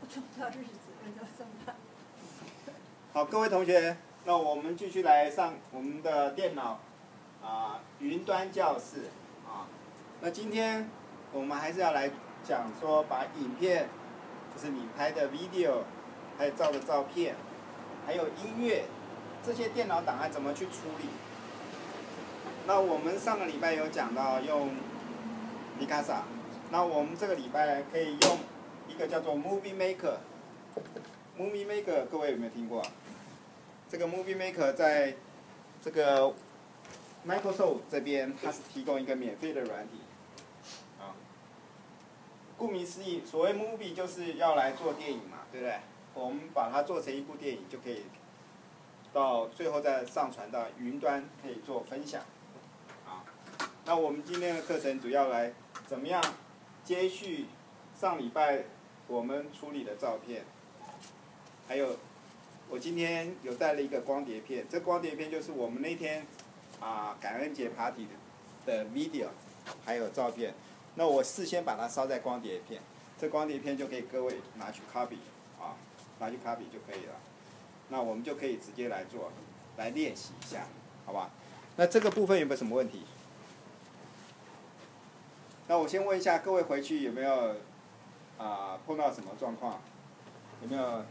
找不到日子，那怎么办？ 好，各位同学，那我们继续来上我们的电脑云端教室啊。那今天我们还是要来讲说，把影片，就是你拍的 video， 还有照的照片，还有音乐，这些电脑档案怎么去处理。那我们上个礼拜有讲到用米卡萨，那我们这个礼拜可以用一个叫做 Movie Maker。Movie Maker 各位有没有听过？这个 Movie Maker 在这个 Microsoft 这边，它是提供一个免费的软体。顾名思义，所谓 movie 就是要来做电影嘛，对不对？我们把它做成一部电影，就可以到最后再上传到云端，可以做分享。那我们今天的课程主要来怎么样接续上礼拜我们处理的照片，还有我今天有带了一个光碟片，这光碟片就是我们那天感恩节 party 的 video， 还有照片。那我事先把它烧在光碟片，这光碟片就可以各位拿去 copy 拿去 copy 就可以了。那我们就可以直接来做，来练习一下，好吧？那这个部分有没有什么问题？那我先问一下各位，回去有没有碰到什么状况？有没有？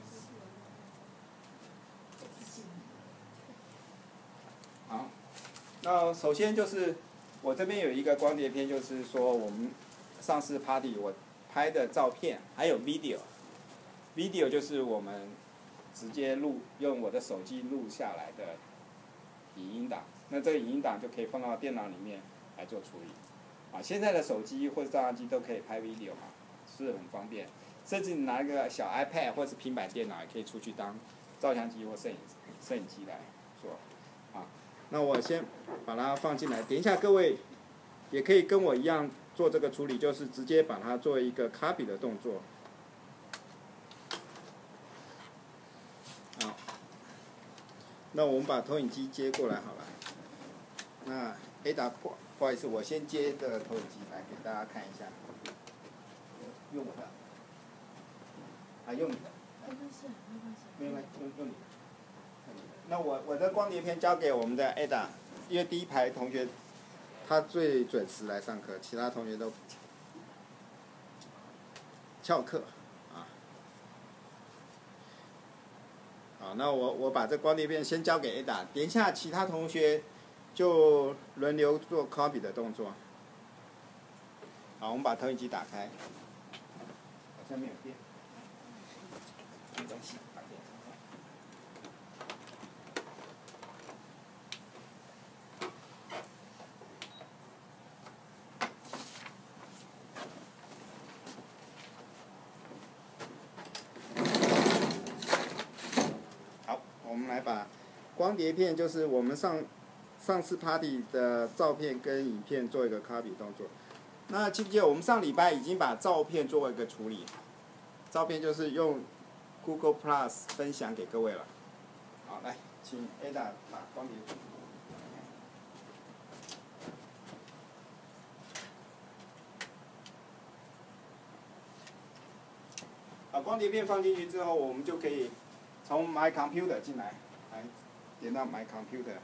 好，那首先就是我这边有一个光碟片，就是说我们上次 party 我拍的照片，还有 video 就是我们直接用我的手机录下来的影音档。那这个影音档就可以放到电脑里面来做处理。现在的手机或者照相机都可以拍 video 嘛，是很方便。甚至你拿一个小 iPad 或者是平板电脑，也可以出去当照相机或摄影机来做。那我先把它放进来，等一下各位也可以跟我一样做这个处理，就是直接把它做一个 copy 的动作。好，那我们把投影机接过来好了。那 Ada 不好意思，我先接的投影机来给大家看一下。用我的。用你的。没关系，用你的。那我的光碟片交给我们的 Ada， 因为第一排同学他最准时来上课，其他同学都翘课好，那我把这光碟片先交给 Ada， 等一下其他同学就轮流做 copy 的动作。好，我们把投影机打开。好像没有电。没关系，把电插上。好，我们来把光碟片，就是我们上次 party 的照片跟影片做一个 copy 动作。那记不记得我们上礼拜已经把照片做一个处理？照片就是用 Google Plus 分享给各位了。好，来，请 Ada 把光碟片。把光碟片放进去之后，我们就可以从 My Computer 进来，来点到 My Computer。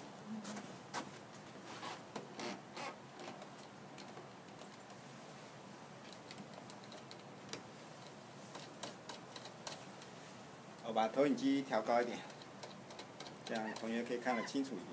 我把投影机调高一点，这样同学可以看得清楚一点。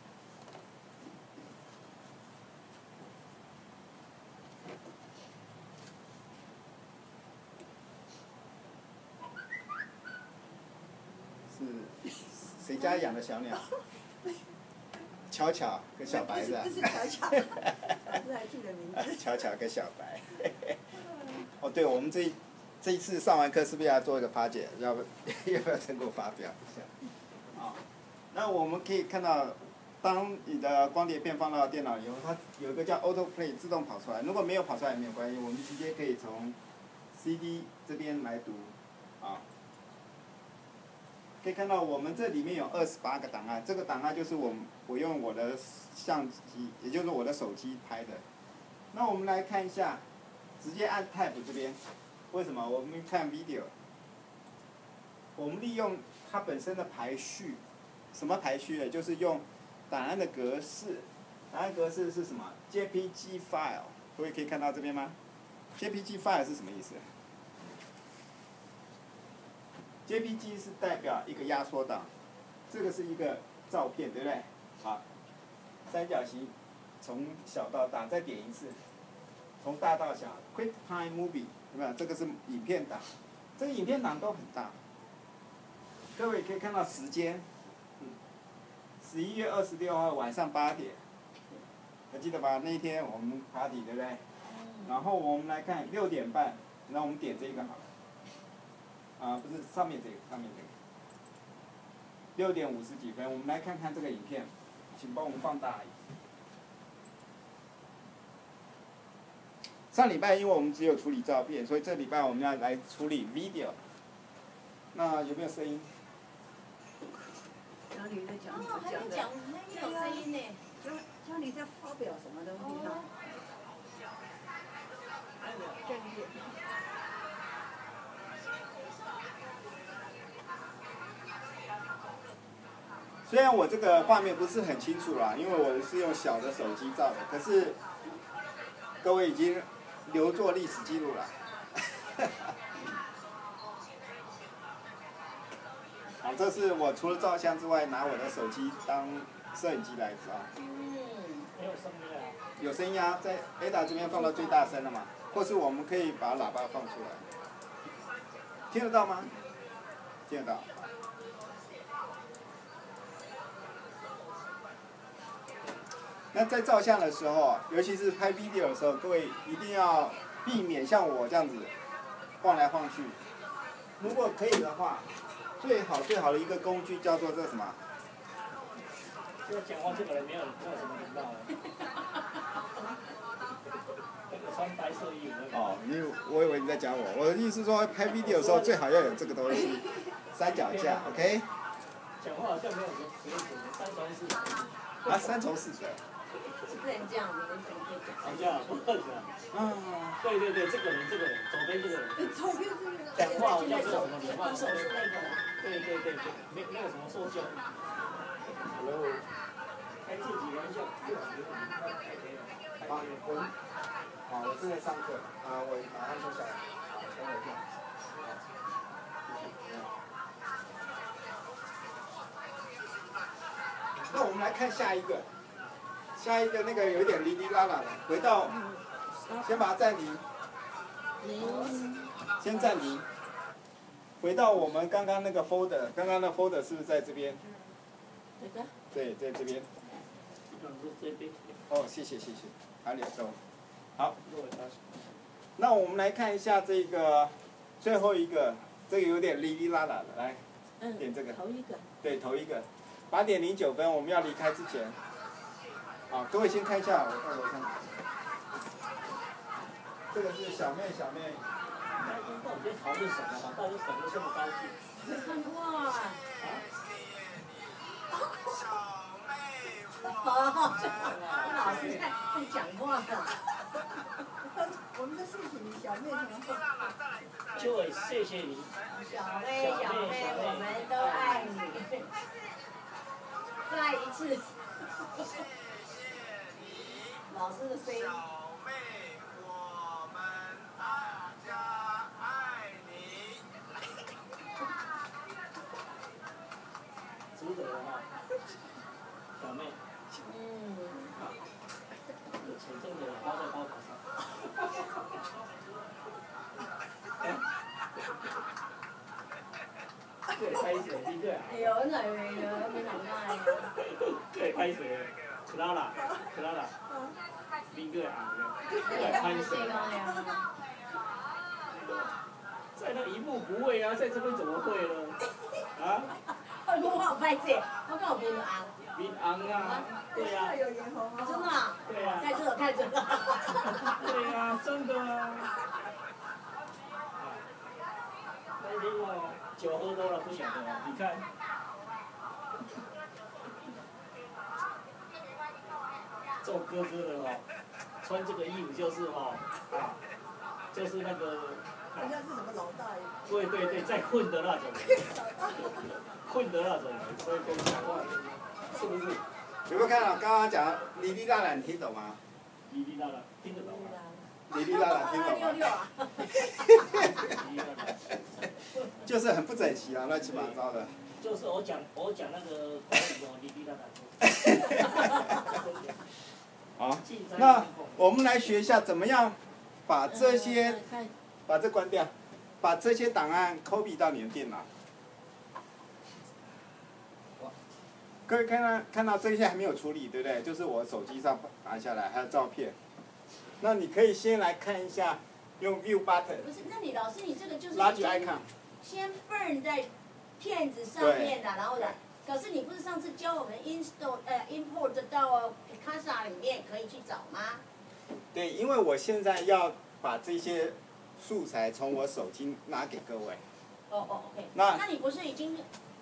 是谁家养的小鸟？巧巧跟小白的。 不是巧巧，老师还记得名字。 巧巧跟小白。哦，对，我们这一次上完课是不是要做一个发解？要不要成果发表一下？那我们可以看到，当你的光碟片放到电脑以后，它有一个叫 Auto Play 自动跑出来。如果没有跑出来也没有关系，我们直接可以从 CD 这边来读。可以看到我们这里面有28个档案，这个档案就是我用我的相机，也就是我的手机拍的。那我们来看一下，直接按 Tab 这边，为什么？我们看 Video， 我们利用它本身的排序，什么排序呢？就是用档案的格式，档案格式是什么 ？JPG file， 各位可以看到这边吗 ？JPG file 是什么意思？JPG 是代表一个压缩档，这个是一个照片，对不对？好，三角形从小到大，再点一次，从大到小 ，QuickTime Movie， 有没有？这个是影片档，这个影片档都很大。各位可以看到时间，11月26号晚上8点，还记得吧？那一天我们 party 对不对？然后我们来看6点半，那我们点这个好了。不是上面这个，上面这个。6点50几分，我们来看看这个影片，请帮我们放大一点。上礼拜因为我们只有处理照片，所以这礼拜我们要来处理 video。那有没有声音？ 教你在讲哦，还没讲，没有声音呢。 教你在发表什么东西呢？正业。 虽然我这个画面不是很清楚啦，因为我是用小的手机照的，可是各位已经留作历史记录了。好，这是我除了照相之外，拿我的手机当摄影机来照。 没有声音啊。 有声音啊，在 Ada 这边放到最大声了嘛，或是我们可以把喇叭放出来。听得到吗？听得到。那在照相的时候，尤其是拍 video 的时候，各位一定要避免像我这样子晃来晃去。如果可以的话，最好的一个工具叫做这什么？ 现在讲话这个人没有什么礼貌了。那个穿白色衣服那个。 哦，我以为你在讲我。我的意思是说，拍 video 的时候最好要有这个东西，三脚架 ，OK？ 讲话好像没有什么规则，三从四德。 啊，三从四德。 不能这样，你们怎么可以讲？ 这样不能啊。对，这个人，左边这个人。 左边这个。 讲话好像没有什么礼貌。 手是那个。 对，没有什么说教。Hello。开自己玩笑， 好，我正在上课，我马上就下来，好，等我一下。那我们来看下一个，那个有点哩哩啦啦的，回到，先把它暂停，先暂停，回到我们刚刚那个 folder， 刚刚那 folder 是不是在这边？ 这个？ 对，在这边。 这边。 哦，谢谢，好脸收。好，那我们来看一下这个最后一个，这个有点哩哩啦啦的，来，点这个。 头一个。 对，头一个，8点09分，我们要离开之前，好，各位先看一下，我到楼上。这个是小妹。 到底在讨论什么？到底什么这么高兴？ 哇！老师在讲话的。 我们的事情，小妹什么？ 就谢谢你。 小妹，我们都爱你。再一次。老师的声音。 小妹，我们大家爱你。 值得哈。小妹。有钱挣的花在包卡上。对，拍谁？你对啊？ 有哪位的？没哪位。 对，拍谁？克拉拉。边个啊？对，拍谁？在那一幕不会啊，在这边怎么会呢？啊？ 我好拍谁？我跟我边昂。 边昂啊！对呀。 有眼红啊！ 真的啊？ 对呀。 在这看着。 对呀，真的啊。那天哦，酒喝多了不晓得哦，你看。做哥哥的哦，穿这个衣服就是哦，就是那个人家是什么老大爷？ 对对对，在混的那种人，混的那种人，所以跟讲话是不是？ 有没有看到刚刚讲哩哩啦啦，你听懂吗？ 哩哩啦啦，听得懂吗？ 哩哩啦啦听懂吗？ 266啊。 哩哩啦啦。 就是很不整齐啊，乱七八糟的。 就是我讲那个国语哦，哩哩啦啦。 好，那我们来学一下怎么样把这些，把这关掉，把这些档案 copy 到你的电脑。各位看到这些还没有处理，对不对？就是我手机上拿下来，还有照片。那你可以先来看一下，用 View Button 不是，那你老师，你这个就是拉举 icon。 先 burn 在片子上面的，然后的。可是你不是上次教我们 import 到 Picasa 里面可以去找吗？ 对，因为我现在要把这些素材从我手机拿给各位。 OK。 那你不是已经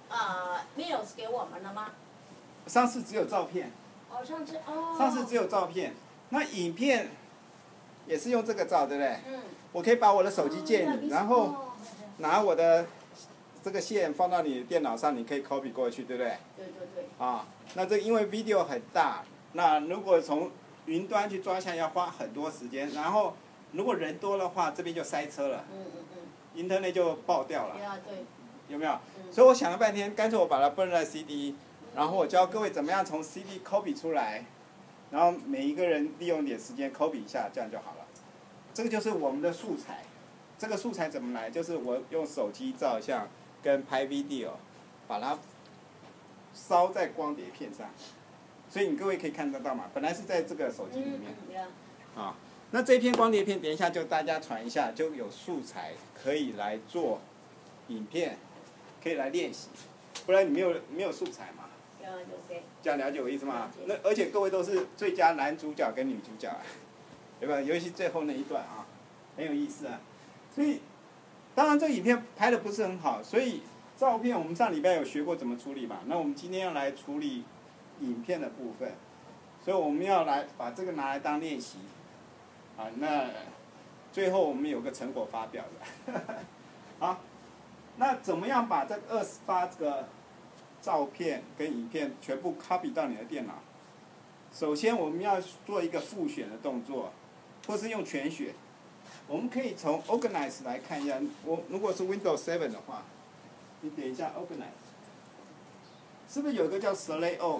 mails 给我们了吗？ 上次只有照片。上次只有照片，那影片也是用这个照，对不对？ 嗯。 我可以把我的手机借你，然后拿我的这个线放到你的电脑上，你可以 copy 过去，对不对？ 对对对。 啊，那这因为 video 很大，那如果从云端去抓下要花很多时间，然后如果人多的话，这边就塞车了。Internet 就爆掉了。 对。 有没有？所以我想了半天，干脆我把它放在 CD， 然后我教各位怎么样从 CD copy 出来，然后每一个人利用点时间 copy 一下，这样就好了。这个就是我们的素材。这个素材怎么来？就是我用手机照相跟拍 video， 把它烧在光碟片上，所以你各位可以看得到嘛。本来是在这个手机里面。啊，那这篇光碟片，等一下就大家传一下，就有素材可以来做影片，可以来练习。不然你没有素材嘛。这样了解我意思吗？那而且各位都是最佳男主角跟女主角，对吧？尤其最后那一段啊，很有意思啊。所以，当然这个影片拍的不是很好，所以照片我们上礼拜有学过怎么处理嘛。那我们今天要来处理影片的部分，所以我们要来把这个拿来当练习，啊，那最后我们有个成果发表的。好，那怎么样把这28个照片跟影片全部 copy 到你的电脑？首先我们要做一个复选的动作，或是用全选。我们可以从 Organize 来看一下，如果是 Windows 7的话，你点一下 Organize， 是不是有一个叫 Select All？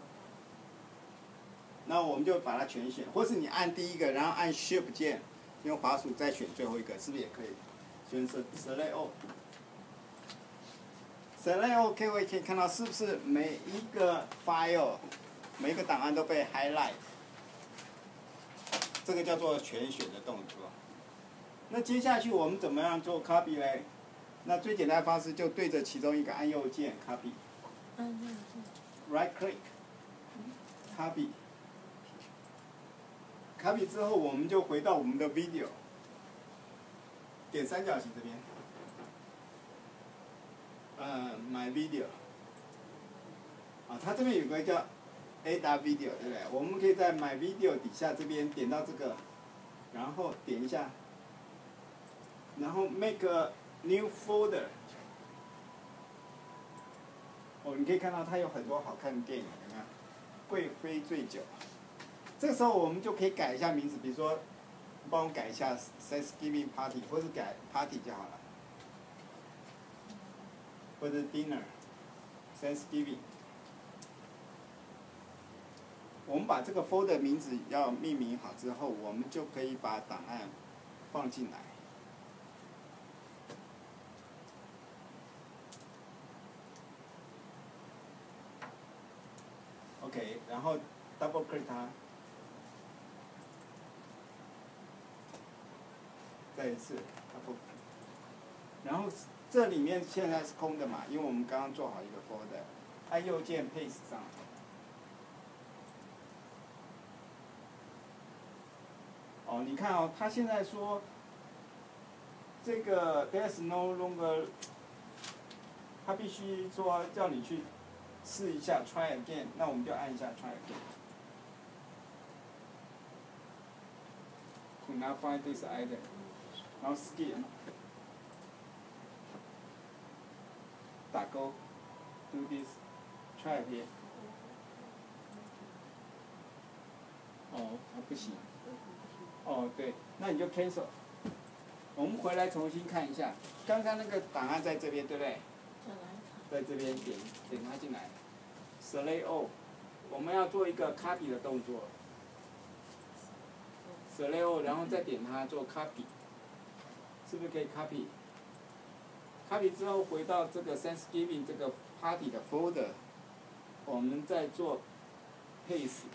那我们就把它全选，或是你按第一个，然后按 Shift 键，用滑鼠再选最后一个，是不是也可以？选 Select All。Select All， 各位可以看到是不是每一个 file， 每一个档案都被 highlight？ 这个叫做全选的动作。那接下去我们怎么样做 copy 嘞？那最简单的方式就对着其中一个按右键 copy。Right click。copy。copy 之后我们就回到我们的 video， 点三角形这边。My video。啊，它这边有个叫 Add Video， 对不对？我们可以在 My Video 底下这边点到这个，然后点一下，然后 Make a New Folder。哦，你可以看到它有很多好看的电影，有没有？贵妃醉酒。这个时候我们就可以改一下名字，比如说，帮我改一下 Thanksgiving Party， 或者改 Party 就好了，或者 Dinner。Thanksgiving。我们把这个 folder 名字要命名好之后，我们就可以把档案放进来。OK， 然后 double click 它，再一次 double click， 然后这里面现在是空的嘛，因为我们刚刚做好一个 folder， 按右键 paste 上。哦，你看哦，他现在说，这个 there's no longer， 他必须说叫你去试一下 try again， 那我们就按一下 try again。Could not find this item， 然后 skip， 打勾，do this, try here。哦，不行。哦，对，那你就 cancel。我们回来重新看一下，刚刚那个档案在这边，对不对？在这边点它进来 ，select all， 我们要做一个 copy 的动作 ，select all， 然后再点它做 copy， 是不是可以 copy？copy 之后回到这个 Thanksgiving 这个 party 的 folder， 我们再做 paste。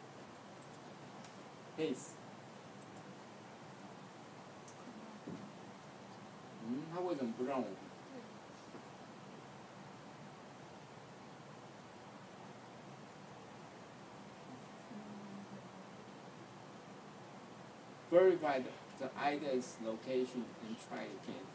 他为什么不让我？Verify the item's location and try again.